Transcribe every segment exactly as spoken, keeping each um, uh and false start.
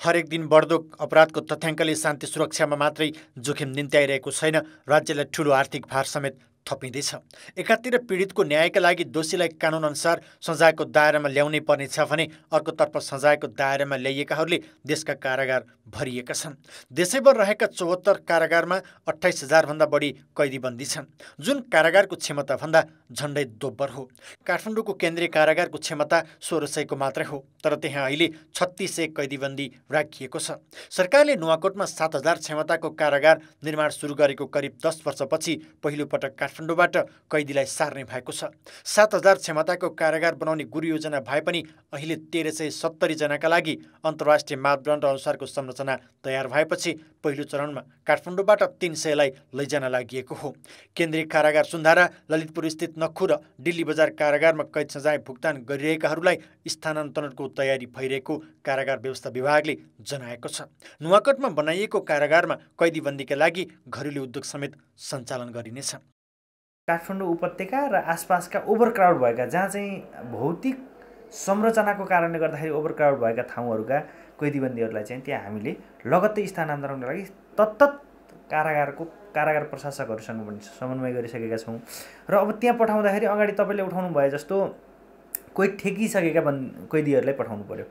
हरेक दिन बढ्दो अपराधको तथ्याङ्कले शान्ति सुरक्षामा मात्रै जोखिम निम्त्याइरहेको छैन, राज्यलाई ठूलो आर्थिक भार समेत थपिँदैछ। एकातिर पीडितको न्यायका लागि दोषीलाई कानुनअनुसार सजायको दायरामा ल्याउनै पर्नेछ भने अर्कोतर्फ सजायको दायरामा ल्याइएकाहरूले देशका कारागार भरिएका छन्। देशैभर रहेका चौहत्तर कारागारमा अठाइस हजारभन्दा बढी कैदीबन्दी छन्, जुन कारागारको क्षमताभन्दा झन्डै दोब्बर हो। काठमाडौँको केन्द्रीय कारागारको क्षमता सोह्र सयको मात्रै हो, तर त्यहाँ अहिले छत्तिस सय कैदीबन्दी राखिएको छ। सरकारले नुवाकोटमा सात हजार क्षमताको कारागार निर्माण सुरु गरेको करिब दस वर्षपछि पहिलोपटक काठमाडौँबाट कैदीलाई सार्ने भएको छ। सात हजार क्षमताको कारागार बनाउने गुरु योजना भए पनि अहिले तेह्र सय सत्तरी जनाका लागि अन्तर्राष्ट्रिय मापदण्ड अनुसारको संरचना तयार भएपछि पहिलो चरणमा काठमाडौँबाट तीन सयलाई लैजान लागि हो। केन्द्रीय कारागार सुन्धारा, ललितपुर स्थित नक्खु र दिल्ली बजार कारागारमा कैद सजाय भुक्तान गरिरहेकाहरूलाई स्थानान्तरणको तयारी भइरहेको कारागार व्यवस्था विभागले जनाएको छ। नुवाकोटमा बनाइएको कारागारमा कैदीबन्दीका लागि घरेलु उद्योग समेत सञ्चालन गरिनेछ। काठमाडौँ उपत्यका र आसपासका ओभरक्राउड भएका, जहाँ चाहिँ भौतिक संरचनाको कारणले गर्दाखेरि ओभरक्राउड भएका ठाउँहरूका कैदीबन्दीहरूलाई चाहिँ त्यहाँ हामीले लगत्तै स्थानान्तरणको लागि तत्तत कारागारको कारागार प्रशासकहरूसँग पनि समन्वय गरिसकेका छौँ। र अब त्यहाँ पठाउँदाखेरि अगाडि तपाईँले उठाउनु भए जस्तो कोही ठेकिसकेका बन् कैदीहरूलाई पठाउनु पर्यो।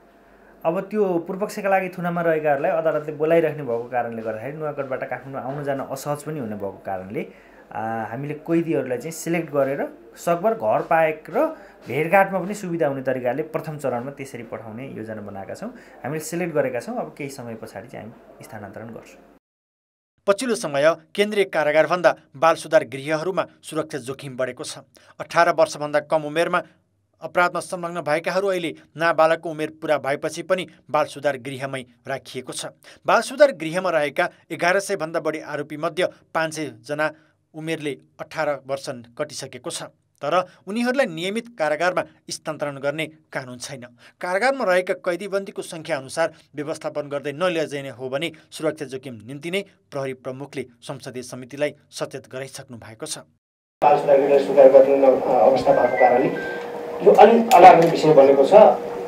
अब त्यो पूर्वपक्षका लागि थुनामा रहेकाहरूलाई अदालतले बोलाइराख्ने भएको कारणले गर्दाखेरि नुवाकोटबाट काठमाडौँ आउन जान असहज पनि हुने भएको कारणले हामीले कैदीहरूलाई चाहिँ सिलेक्ट गरेर सकभर घर पाएक र भेटघाटमा पनि सुविधा हुने तरिकाले प्रथम चरणमा त्यसरी पठाउने योजना बनाएका छौँ। हामीले सिलेक्ट गरेका छौँ। अब केही समय पछाडि चाहिँ हामी स्थानान्तरण गर्छौँ। पछिल्लो समय केन्द्रीय कारागारभन्दा बाल सुधार गृहहरूमा सुरक्षा जोखिम बढेको छ। अठार वर्षभन्दा कम उमेरमा अपराधमा संलग्न भएकाहरू अहिले नाबालकको उमेर पुरा भएपछि पनि बाल सुधार गृहमै राखिएको छ। बाल सुधार गृहमा रहेका एघार सयभन्दा बढी आरोपीमध्ये पाँच सय जना उमेरले अठार वर्ष कटिसकेको छ, तर उनीहरूलाई नियमित कारागारमा स्थानान्तरण गर्ने कानुन छैन। कारागारमा रहेका कैदीबन्दीको सङ्ख्या अनुसार व्यवस्थापन गर्दै नलैजाने हो भने सुरक्षा जोखिम निम्ति नै प्रहरी प्रमुखले संसदीय समितिलाई सचेत गराइसक्नु भएको छ। बाल सुधार गृह सुधार गर्ने अवस्था भएको कारणले यो अलिक अलार्मिङ विषय बनेको छ।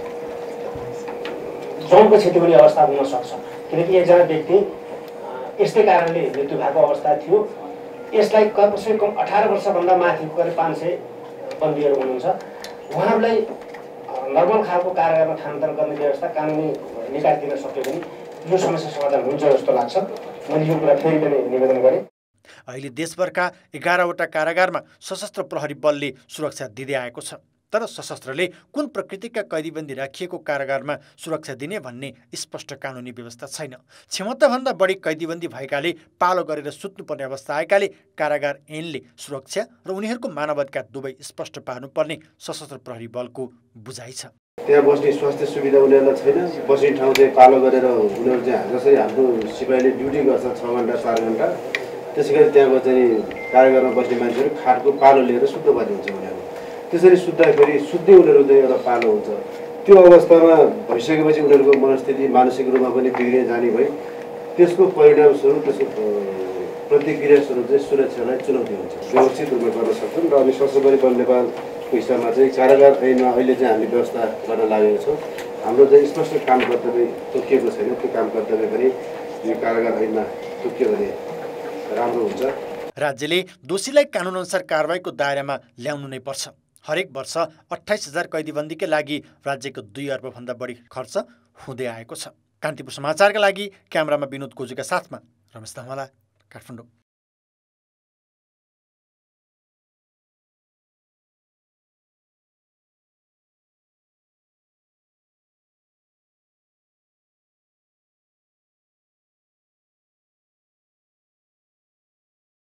जौनको क्षति हुने अवस्था हुन सक्छ, किनकि एकजना व्यक्ति यस्तै कारणले मृत्यु भएको अवस्था थियो। यसलाई कमसे कम अठार वर्षभन्दा माथिको करिब पाँच सय बन्दीहरू हुनुहुन्छ। उहाँहरूलाई नर्मल खालको कारागारमा स्थानान्तरण गर्ने व्यवस्था कानुनी निकास दिन सक्यो भने यो समस्या समाधान हुन्छ जस्तो लाग्छ। मैले यो कुरा फेरि पनि निवेदन गरेँ। अहिले देशभरका एघारवटा कारागारमा सशस्त्र प्रहरी बलले सुरक्षा दिँदै आएको छ, तर सशस्त्रले कुन प्रकृतिका कैदीबन्दी राखिएको कारागारमा सुरक्षा दिने भन्ने स्पष्ट कानुनी व्यवस्था छैन। क्षमताभन्दा बढी कैदीबन्दी भएकाले पालो गरेर सुत्नुपर्ने अवस्था आएकाले कारागार ऐनले सुरक्षा र उनीहरूको मानवाधिकार दुवै स्पष्ट पार्नुपर्ने सशस्त्र प्रहरी बलको बुझाइ छ। त्यहाँ बस्ने स्वास्थ्य सुविधा उनीहरूलाई छैन। बस्ने ठाउँ चाहिँ पालो गरेर उनीहरू चाहिँ जसरी हाम्रो सिपाहीले ड्युटी गर्छ छ घन्टा चार घन्टा, त्यसै गरी त्यहाँको चाहिँ कारागारमा बस्ने मान्छेहरू खाटको पालो लिएर सुत्नुपर्ने हुन्छ। उनीहरू त्यसरी सुत्दाखेरि सुत्दै उनीहरू चाहिँ एउटा पालो हुन्छ। त्यो अवस्थामा भइसकेपछि उनीहरूको मनस्थिति मानसिक रूपमा पनि बिग्रिन जाने भई त्यसको परिणामस्वरूप त्यसको प्रतिक्रियास्वरूप चाहिँ सुरक्षालाई चुनौती हुन्छ। व्यवस्थित रूपमा गर्न सक्छौँ र अनि सशस्त्र बल नेपालको हिसाबमा चाहिँ कारागार ऐनमा अहिले चाहिँ हामीले व्यवस्था गर्न लागेका छौँ। हाम्रो चाहिँ स्पष्ट काम कर्तव्य तोकिएको छैन। त्यो काम कर्तव्य पनि यो कारागार ऐनमा तोकियो भने राम्रो हुन्छ। राज्यले दोषीलाई कानुनअनुसार कारबाहीको दायरामा ल्याउनु नै पर्छ। हरेक वर्ष अठाइस हजार कैदीबन्दीका लागि राज्यको दुई अर्बभन्दा बढी खर्च हुँदै आएको छ। कान्तिपुर समाचारका लागि क्यामेरामा विनोद कोजुका साथमा रमेश धमला, काठमाडौँ।